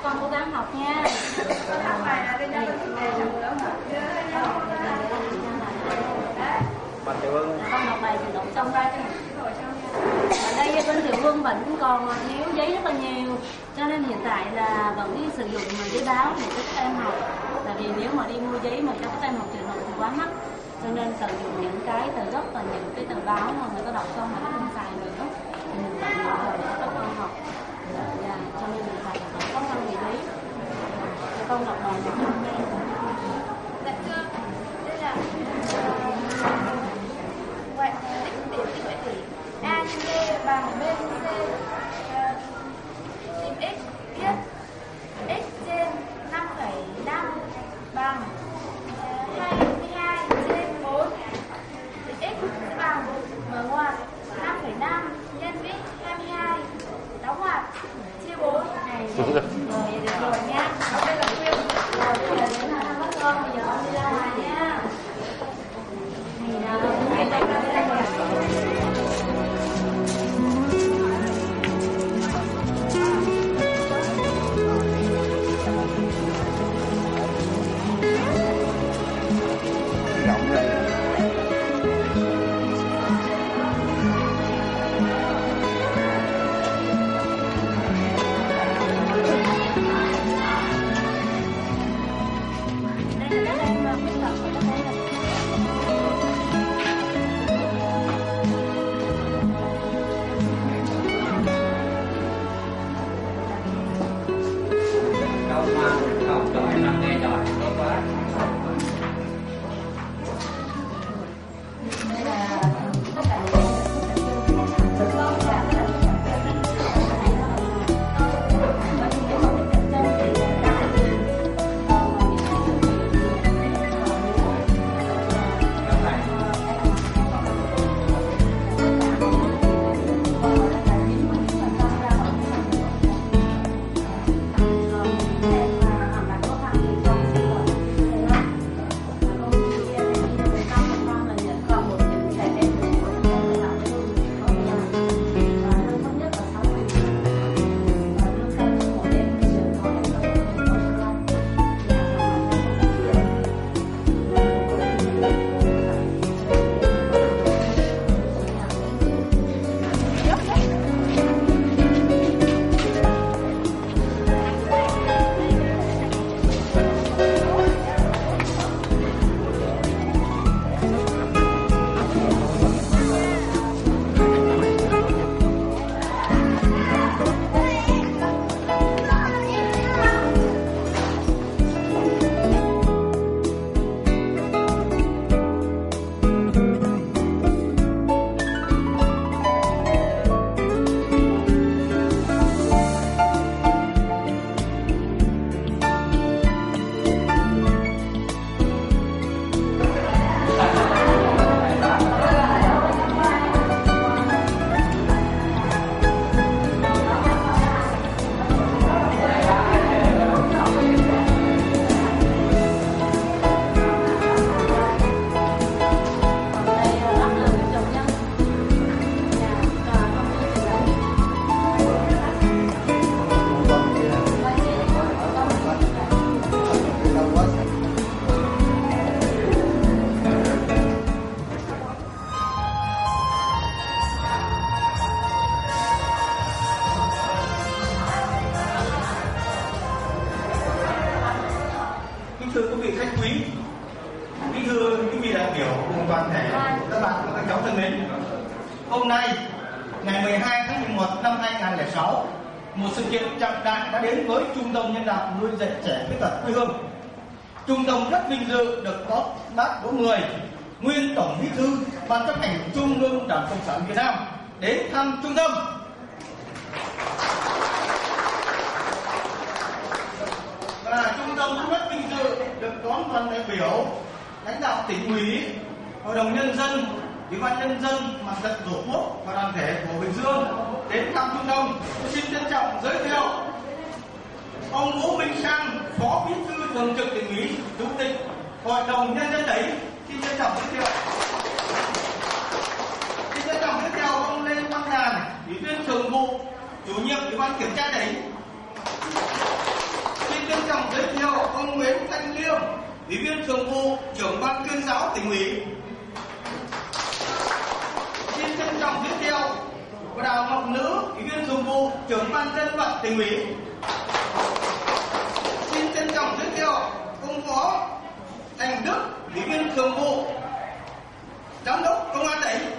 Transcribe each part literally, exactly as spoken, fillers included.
con cố gắng học nha. Học bài là đây cho con về trong lớp học. Bạn Tiểu Hương. Con học bài thì đọc xong ra cho ở đây bên Tiểu Hương vẫn còn thiếu giấy rất là nhiều, cho nên hiện tại là vẫn đi sử dụng giấy báo để cho các em học. Tại vì nếu mà đi mua giấy mà cho các em học truyền thống thì quá mắc, cho nên sử dụng những cái tờ gốc và những cái tờ báo mà người ta đọc xong mà nó không xài nữa thì mình tận dụng rồi để các con học. Dạ, cho nên hiện tại là khó khăn về giấy. Cho con đọc bài được không em? Dạ chưa. Đây là ngoại tích điểm tích ngoại tỷ a nhân b bằng b nhân c. Tìm x viết x trên năm phẩy năm bằng hai mươi hai trên bốn. Thì x sẽ bằng mở ngoặc năm phẩy năm nhân với hai mươi hai đóng ngoặc chia bốn này. Rồi được rồi nha. Ở đây là nguyên. Rồi bây giờ đến là các con bây giờ con đi ra ngoài nha. Thì là ngày đây là đây là Rộng đây. Thưa quý vị khách quý, kính thưa quý vị đại biểu cùng toàn thể các bạn và các cháu thân mến, hôm nay ngày mười hai tháng mười một năm hai nghìn không trăm lẻ sáu, một sự kiện trọng đại đã đến với Trung tâm Nhân đạo nuôi dạy trẻ khuyết tật quê hương. Trung tâm rất vinh dự được có bác Đỗ Mười, nguyên Tổng Bí thư Ban chấp hành Trung ương Đảng Cộng sản Việt Nam đến thăm trung tâm. Và trung tâm cũng rất vinh dự được đón đoàn đại biểu, lãnh đạo tỉnh ủy, hội đồng nhân dân, ủy ban nhân dân, mặt trận tổ quốc và đoàn thể của Bình Dương đến thăm trung tâm. Tôi xin trân trọng giới thiệu ông Vũ Minh Sang, phó bí thư thường trực tỉnh ủy, chủ tịch hội đồng nhân dân tỉnh. Xin trân trọng giới thiệu. Xin trân trọng giới thiệu ông Lê Văn Nhàn, ủy viên thường vụ, chủ nhiệm ủy ban kiểm tra tỉnh. Nguyễn Thanh Liêm, Ủy viên Thường vụ, Trưởng ban Tuyên giáo Tỉnh ủy. Xin trân trọng giới thiệu cô Đào Ngọc Nữ, Ủy viên Thường vụ, Trưởng ban Dân vận Tỉnh ủy. Xin trân trọng giới thiệu ông Võ Thành Đức, Ủy viên Thường vụ, Giám đốc Công an tỉnh.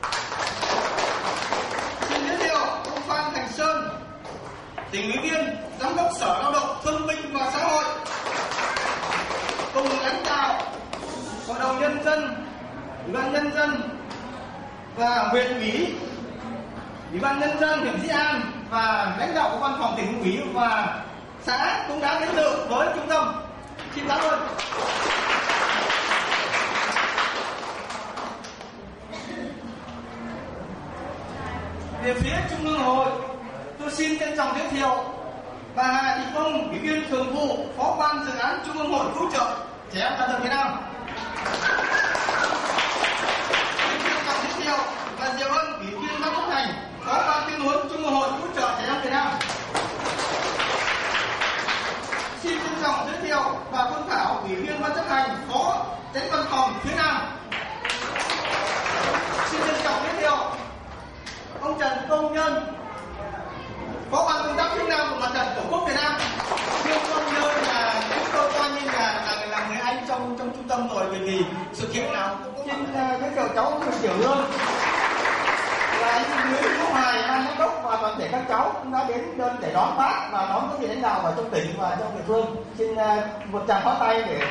Xin giới thiệu ông Phan Thành Sơn, Tỉnh ủy viên, Giám đốc Sở Lao động Thương binh và Xã hội. Cùng lãnh đạo Hội đồng Nhân dân, Ủy ban Nhân dân và huyện ủy, Ủy ban Nhân dân huyện Dĩ An và lãnh đạo của văn phòng tỉnh ủy và xã cũng đã đến dự với trung tâm. Xin cảm ơn. Về phía Trung ương Hội, tôi xin trân trọng giới thiệu bà Hà Thị Bông, Ủy viên Thường vụ, Phó ban dự án Trung ương Hội cứu trợ trẻ em tàn tật Việt Nam. Xin trân trọng giới thiệu bà Diệu Ân, Ủy viên ban chấp hành, Phó ban tuyên huấn Trung ương Hội cứu trợ trẻ em Việt Nam. Xin trân trọng giới thiệu bà Phương Thảo, Ủy viên ban chấp hành, Phó Tránh văn phòng phía Nam. Xin trân trọng giới thiệu ông Trần Công Nhân, Phó ban công tác phía Nam của Mặt trận Tổ quốc Việt Nam. Riêng Công Nhân là chúng tôi coi như là là, là người anh trong trong trung tâm rồi, bởi vì sự kiện nào cũng xin uh, giới thiệu cháu Tiểu Hương và anh Nguyễn Hữu Hoài, ban giám đốc và toàn thể các cháu cũng đã đến đơn để đón bác và đón các vị lãnh đạo ở trong tỉnh và trong địa phương. Xin uh, một tràng pháo tay để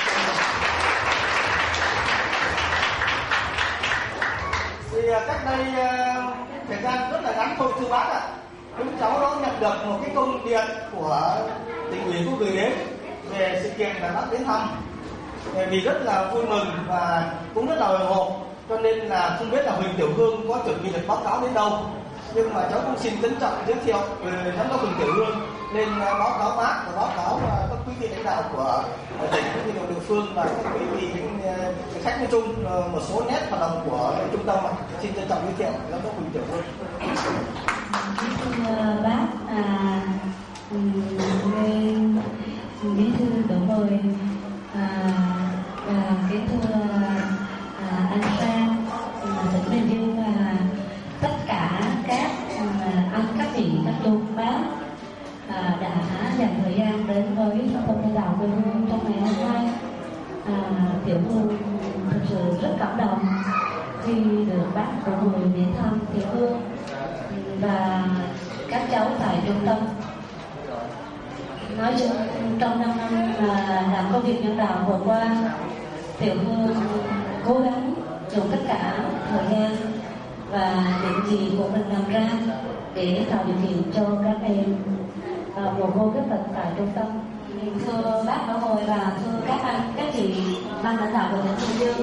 thì uh, cách đây uh, thời gian rất là ngắn thôi thưa bác ạ, chúng cháu đã nhận được một cái công điện của tỉnh ủy có gửi đến về sự kiện là bác đến thăm, vì rất là vui mừng và cũng rất là hồi hộp, cho nên là không biết là Huỳnh Tiểu Hương có chuẩn bị được báo cáo đến đâu, nhưng mà cháu cũng xin trân trọng giới thiệu về giám đốc Huỳnh Tiểu Hương nên báo cáo bác và báo cáo các quý vị lãnh đạo của tỉnh cũng như địa phương và các quý vị khách nói chung một số nét hoạt động của trung tâm. Xin trân trọng giới thiệu giám đốc Huỳnh Tiểu Hương. Thưa bác, à, nguyên bí thư Đỗ Mười, à, à, kính thưa à, anh Sang, à, tỉnh Bình Dương và tất cả các à, anh các vị các chú bác à, đã dành thời gian đến với trung tâm nhân đạo quê hương trong ngày hôm nay. À, Tiểu Hương thực sự rất cảm động khi được bác Đỗ Mười đến thăm Tiểu Hương và các cháu tại trung tâm. Nói chung trong năm năm là làm công việc nhân đạo vừa qua, Tiểu Hương cố gắng dùng tất cả thời gian và những gì của mình làm ra để tạo điều kiện cho các em mồ côi khuyết tật tại trung tâm. Thưa bác Đỗ Mười và thưa các anh các chị ban lãnh đạo của tỉnh Bình Dương,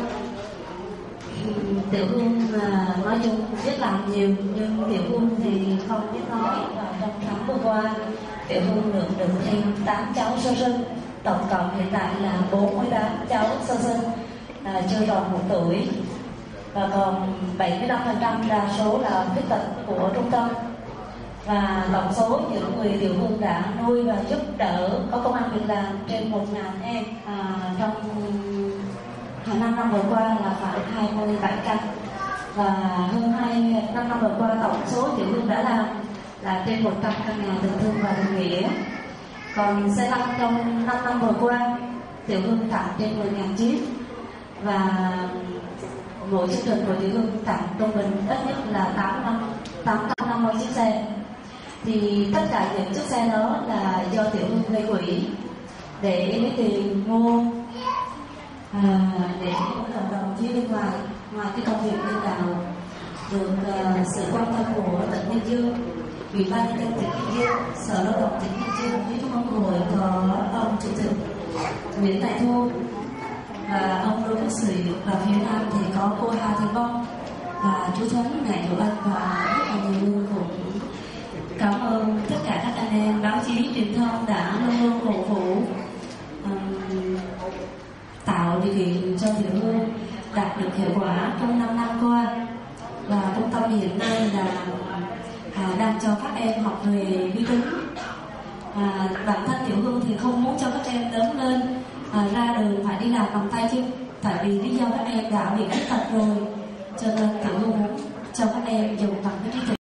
Tiểu Hương là nói chung biết làm nhiều nhưng Tiểu Hương thì không biết nói, và trong tháng vừa qua Tiểu Hương được được thêm tám cháu sơ sinh, tổng cộng hiện tại là bốn mươi tám cháu sơ sinh à, chưa tròn một tuổi, và còn bảy mươi lăm phần trăm đa số là khuyết tật của trung tâm. Và tổng số những người Tiểu Hương đã nuôi và giúp đỡ có công ăn việc làm trên một ngàn em à, trong hàng năm năm vừa qua là phải hai mươi bảy căn, và hơn hai năm năm vừa qua tổng số Tiểu Hương đã làm là trên một trăm căn nhà tình thương và tình nghĩa. Còn xe lăn trong năm năm vừa qua Tiểu Hương tặng trên mười nghìn chiếc, và mỗi chương trình của Tiểu Hương tặng trung bình ít nhất là tám năm tám trăm năm mươi chiếc xe. Thì tất cả những chiếc xe đó là do Tiểu Hương gây quỹ để lấy tiền mua à, để cộng đồng phía bên ngoài. Ngoài cái công việc nhân đạo được uh, sự quan tâm của tỉnh Bình Dương, Ủy ban nhân dân tỉnh Bình Dương, Sở Lao động tỉnh Bình Dương, với Trung ương Hội có ông chủ tịch Nguyễn Đại Thu và ông Đỗ Quốc Sĩ, và phía Nam thì có cô Hà Thị Bông và chú Thuấn, Ngài Đỗ Anh và rất là nhiều người cũng cảm ơn tất cả các anh em báo chí truyền thông đã luôn luôn cổ vũ um, tạo điều kiện cho Tiểu Hương đạt được hiệu quả trong năm năm qua. Và trung tâm hiện nay là à, đang cho các em học về vi tính, À, bản thân Tiểu Hương thì không muốn cho các em lớn lên à, ra đường phải đi làm bằng tay chân, tại vì lý do các em đã bị khuyết tật rồi, cho nên Tiểu Hương muốn cho các em dùng bằng cái trí tuệ.